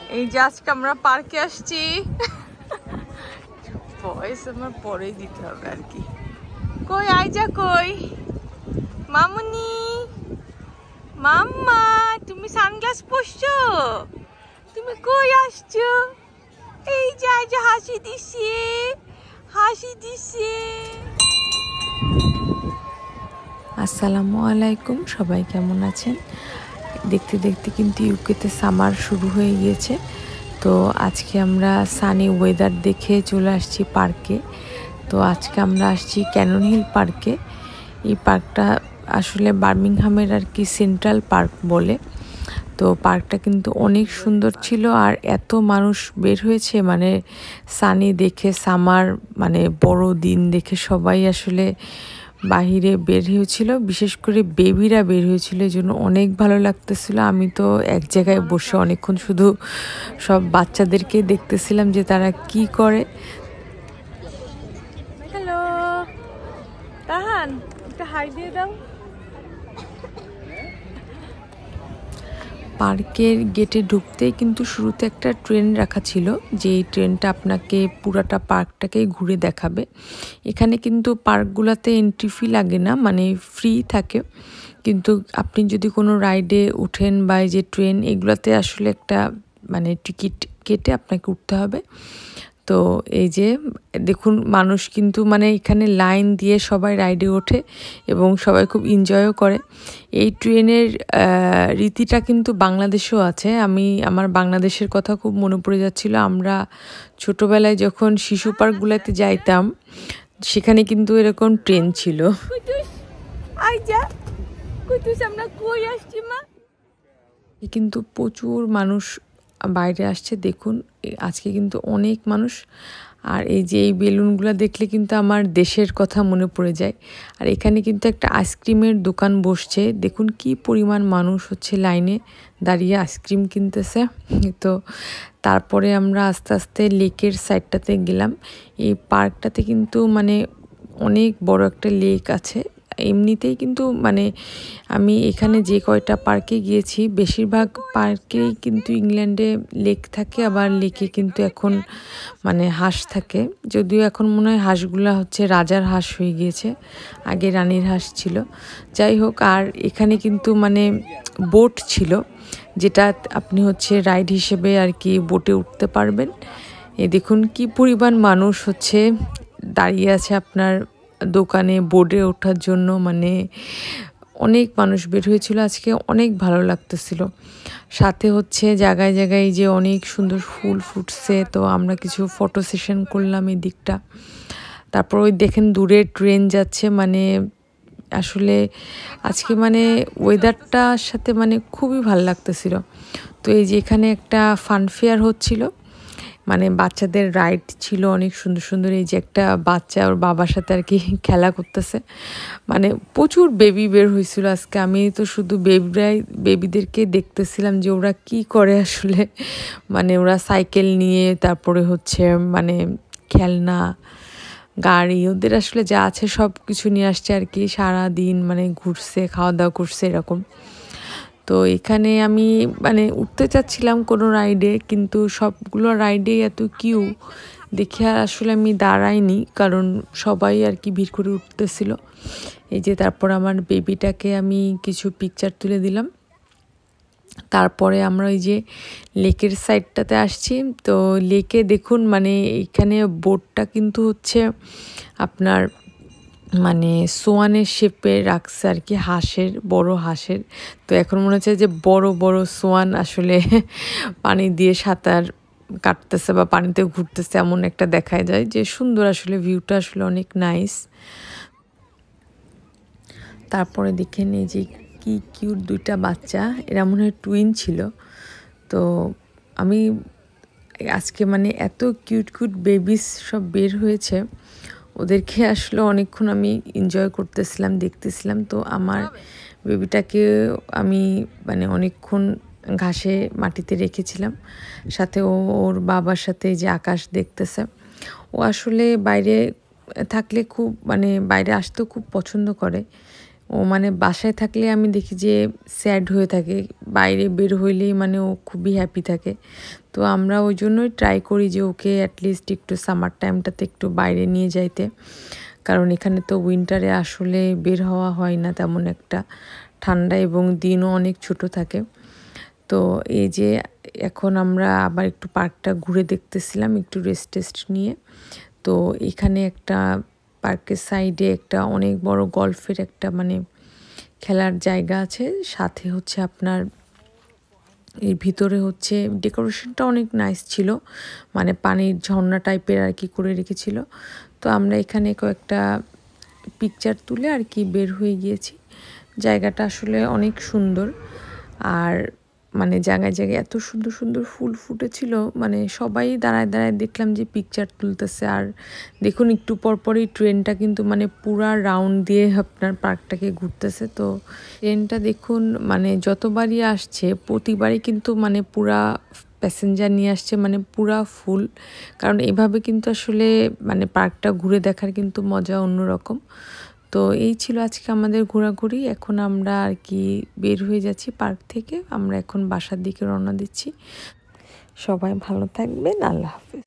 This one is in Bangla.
এই যে আজকে আমরা পার্কে আসছি। ভয়েস আমার পরেই দিতে হবে আর কি। কই আইজা কই? মামুনি, মাম্মা, তুমি সানগ্লাস পরছো? তুমি কই আসছো? এই যে আইজা হাসি দিছে, হাসি দিছে। আসসালামু আলাইকুম, সবাই কেমন আছেন? দেখতে দেখতে কিন্তু ইউকেতে সামার শুরু হয়ে গিয়েছে। তো আজকে আমরা সানি ওয়েদার দেখে চলে আসছি পার্কে। তো আজকে আমরা আসছি ক্যানন হিল পার্কে। এই পার্কটা আসলে বার্মিংহামের আর কি সেন্ট্রাল পার্ক বলে। তো পার্কটা কিন্তু অনেক সুন্দর ছিল, আর এত মানুষ বের হয়েছে মানে সানি দেখে, সামার মানে বড় দিন দেখে সবাই আসলে বাহিরে বের হয়েছিল, বিশেষ করে বেবিরা বের হয়েছিল, এই জন্য অনেক ভালো লাগতেছিল। আমি তো এক জায়গায় বসে অনেকক্ষণ শুধু সব বাচ্চাদেরকে দেখতেছিলাম যে তারা কি করে। হ্যালো তাহান, একটা হাই দিয়ে দাও। পার্কের গেটে ঢুকতেই কিন্তু শুরুতে একটা ট্রেন রাখা ছিল, যে এই ট্রেনটা আপনাকে পুরাটা পার্কটাকেই ঘুরে দেখাবে। এখানে কিন্তু পার্কগুলোতে এন্ট্রি ফি লাগে না, মানে ফ্রি থাকে, কিন্তু আপনি যদি কোনো রাইডে উঠেন বা এই যে ট্রেন এগুলোতে আসলে একটা মানে টিকিট কেটে আপনাকে উঠতে হবে। তো এই যে দেখুন, মানুষ কিন্তু মানে এখানে লাইন দিয়ে সবাই রাইডে ওঠে এবং সবাই খুব এনজয়ও করে। এই ট্রেনের রীতিটা কিন্তু বাংলাদেশেও আছে। আমি আমার বাংলাদেশের কথা খুব মনে পড়ে যাচ্ছিল। আমরা ছোটোবেলায় যখন শিশু পার্কগুলোতে যাইতাম, সেখানে কিন্তু এরকম ট্রেন ছিল। কিন্তু প্রচুর মানুষ বাইরে আসছে, দেখুন আজকে কিন্তু অনেক মানুষ। আর এই যে এই বেলুনগুলো দেখলে কিন্তু আমার দেশের কথা মনে পড়ে যায়। আর এখানে কিন্তু একটা আইসক্রিমের দোকান বসছে, দেখুন কি পরিমাণ মানুষ হচ্ছে লাইনে দাঁড়িয়ে আইসক্রিম কিনতেছে। তো তারপরে আমরা আস্তে আস্তে লেকের সাইডটাতে গেলাম। এই পার্কটাতে কিন্তু মানে অনেক বড় একটা লেক আছে। এমনিতেই কিন্তু মানে আমি এখানে যে কয়টা পার্কে গিয়েছি, বেশিরভাগ পার্কেই কিন্তু ইংল্যান্ডে লেক থাকে, আবার লেকে কিন্তু এখন মানে হাঁস থাকে। যদিও এখন মনে হয় হাঁসগুলো হচ্ছে রাজার হাঁস হয়ে গিয়েছে, আগে রানীর হাঁস ছিল। যাই হোক, আর এখানে কিন্তু মানে বোট ছিল, যেটা আপনি হচ্ছে রাইড হিসেবে আর কি বোটে উঠতে পারবেন। এই দেখুন কি পরিমাণ মানুষ হচ্ছে দাঁড়িয়ে আছে আপনার দোকানে বোর্ডে ওঠার জন্য। মানে অনেক মানুষ বের হয়েছিল আজকে, অনেক ভালো লাগতেছিল। সাথে হচ্ছে জায়গায় জায়গায় যে অনেক সুন্দর ফুল ফুটছে, তো আমরা কিছু ফটো সেশন করলাম এই দিকটা। তারপর ওই দেখেন দূরে ট্রেন যাচ্ছে। মানে আসলে আজকে মানে ওয়েদারটার সাথে মানে খুবই ভালো লাগতেছিল। তো এই যে এখানে একটা ফান ফেয়ার হচ্ছিল, মানে বাচ্চাদের রাইড ছিল অনেক সুন্দর সুন্দর। এই যে একটা বাচ্চা ওর বাবার সাথে আর কি খেলা করতেছে। মানে প্রচুর বেবি বের হয়েছিল আজকে। আমি তো শুধু বেবিদেরকে দেখতেছিলাম যে ওরা কি করে আসলে। মানে ওরা সাইকেল নিয়ে, তারপরে হচ্ছে মানে খেলনা, গাড়ি, ওদের আসলে যা আছে সব কিছু নিয়ে আসছে আর কি। সারাদিন মানে ঘুরছে, খাওয়া দাওয়া করছে এরকম। তো এখানে আমি মানে উঠতে চাচ্ছিলাম কোনো রাইডে, কিন্তু সবগুলো রাইডেই এত কিউ দেখে আর আসলে আমি দাঁড়াইনি, কারণ সবাই আর কি ভিড় করে উঠতেছিল। এই যে তারপর আমার বেবিটাকে আমি কিছু পিকচার তুলে দিলাম। তারপরে আমরা ওই যে লেকের সাইডটাতে আসছি। তো লেকে দেখুন মানে এখানে বোটটা কিন্তু হচ্ছে আপনার মানে সোয়ানের শেপে রাখছে আর কি, হাঁসের, বড় হাঁসের। তো এখন মনে হচ্ছে যে বড় বড় সোয়ান আসলে পানি দিয়ে সাঁতার কাটতেছে বা পানিতে ঘুরতেছে, এমন একটা দেখা যায়। যে সুন্দর আসলে ভিউটা আসলে অনেক নাইস। তারপরে দেখেন এই যে কি কিউট দুইটা বাচ্চা, এরা মনে হয় টুইন ছিল। তো আমি আজকে মানে এত কিউট কিউট বেবিস সব বের হয়েছে, ওদেরকে আসলে অনেকক্ষণ আমি এনজয় করতেছিলাম, দেখতেছিলাম। তো আমার বেবিটাকে আমি মানে অনেকক্ষণ ঘাসে মাটিতে রেখেছিলাম, সাথে ওর বাবার সাথে যে আকাশ দেখতেছে। ও আসলে বাইরে থাকলে খুব মানে বাইরে আসতেও খুব পছন্দ করে। ও মানে বাসায় থাকলে আমি দেখি যে স্যাড হয়ে থাকে, বাইরে বের হইলেই মানে ও খুবই হ্যাপি থাকে। তো আমরা ওই জন্যই ট্রাই করি যে ওকে অ্যাটলিস্ট একটু সামার টাইমটাতে একটু বাইরে নিয়ে যাইতে, কারণ এখানে তো উইন্টারে আসলে বের হওয়া হয় না তেমন একটা, ঠান্ডা এবং দিনও অনেক ছোট থাকে। তো এই যে এখন আমরা আবার একটু পার্কটা ঘুরে দেখতেছিলাম একটু রেস্ট নিয়ে। তো এখানে একটা পার্কের সাইডে একটা অনেক বড় গল্ফের একটা মানে খেলার জায়গা আছে, সাথে হচ্ছে আপনার এর ভিতরে হচ্ছে ডেকোরেশনটা অনেক নাইস ছিল, মানে পানির ঝর্ণা টাইপের আর কি করে রেখেছিল। তো আমরা এখানে কয়েকটা পিকচার তুলে আর কি বের হয়ে গিয়েছি। জায়গাটা আসলে অনেক সুন্দর, আর মানে জায়গায় জায়গায় এত সুন্দর সুন্দর ফুল ফুটেছিল, মানে সবাই দাঁড়ায় দাঁড়ায় দেখলাম যে পিকচার তুলতেছে। আর দেখুন একটু পরপরই ট্রেনটা কিন্তু মানে পুরা রাউন্ড দিয়ে আপনার পার্কটাকে ঘুরতেছে। তো ট্রেনটা দেখুন মানে যতবারই আসছে প্রতিবারই কিন্তু মানে পুরা প্যাসেঞ্জার নিয়ে আসছে, মানে পুরা ফুল। কারণ এভাবে কিন্তু আসলে মানে পার্কটা ঘুরে দেখার কিন্তু মজা অন্যরকম। তো এই ছিল আজকে আমাদের ঘোরাঘুরি। এখন আমরা আর কি বের হয়ে যাচ্ছি পার্ক থেকে, আমরা এখন বাসার দিকে রওনা দিচ্ছি। সবাই ভালো থাকবেন, আল্লাহ হাফেজ।